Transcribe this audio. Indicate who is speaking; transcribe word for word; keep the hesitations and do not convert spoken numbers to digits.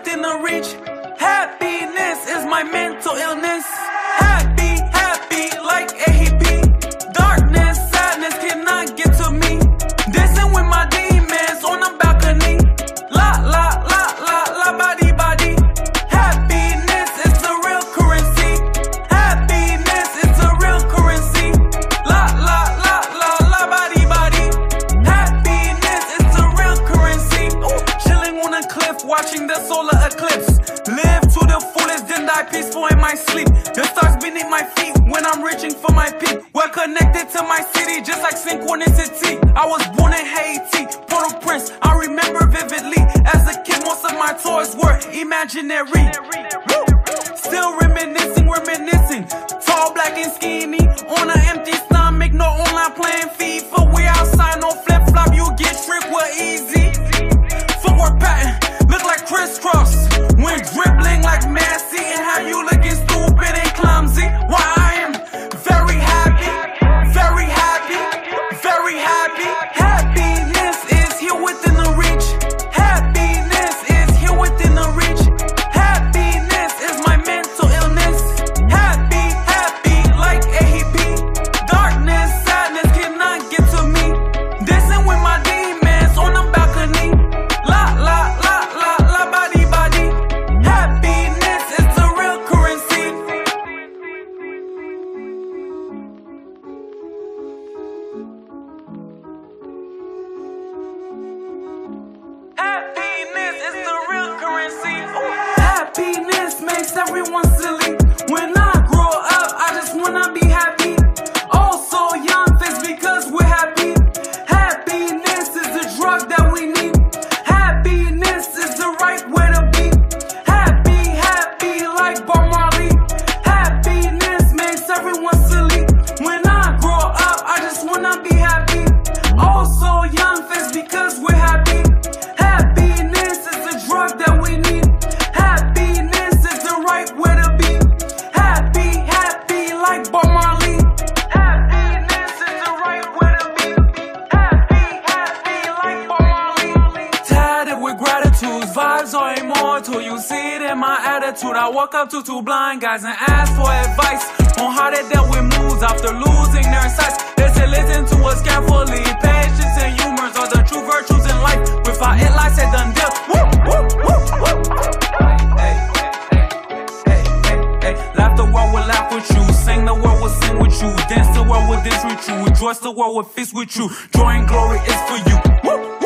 Speaker 1: within the reach. Happiness is my mental illness. Happy, happy like A H B. Darkness, sadness cannot get to me. Dancing with my demons on the balcony. La, la, la, la, la, body, body. Happiness is the real currency. Happiness is the real currency. La, la, la, la, la, body, body. Happiness is the real currency. Ooh. Chilling on a cliff, watching the solar eclipse. Live to the fullest, then die peaceful in my sleep. The stars beneath my feet when I'm reaching for my peak. We're connected to my city, just like synchronicity. I was born in Haiti, Port-au-Prince, I remember vividly. As a kid, most of my toys were imaginary. Woo! Still reminiscing, reminiscing. Tall, black and skinny, on an empty stomach, no online playing FIFA. We outside, no flip-flop, you get tricked, we're easy. Footwork pattern, look like crisscross. When dribbling like Messi, and how you looking stupid and clumsy. Why I am very happy, very happy, very happy. Happiness is here within the reach. Happiness is here within the reach. Happiness is my mental illness. Happy, happy like A H B. Darkness, sadness cannot get to me. Dancing with my demons on the balcony. La, la, la, la, la, body, body. Happiness is the real currency. Happiness is the real currency. Ooh. Happiness makes everyone silly. When I grow up, I just wanna be happy. Also young face because we're happy. Happiness is the drug that we need. Happiness is the right way to be. Happy, happy like Bob Marley. Happiness makes everyone silly. When I grow up, I just wanna be happy. Also young face because we're happy. Happiness is the drug that we need. Happiness is the right way to be. Happy, happy like Bob Marley. Happiness is the right way to be. Happy, happy like Bob Marley. Tatted with gratitude, vibes are immortal. You see it in my attitude. I walk up to two blind guys and ask for advice on how they dealt with moods after losing their sights. They say listen to us carefully. Patience and humors are the true virtues in life. Without it, like said done deal. Woo, woo, woo, woo. Hey, hey, hey, hey, hey. Laugh the world will laugh with you. Sing the world will sing with you. Dance the world will dance with you. Rejoice the world will feast with you. Joy and glory is for you. Woo.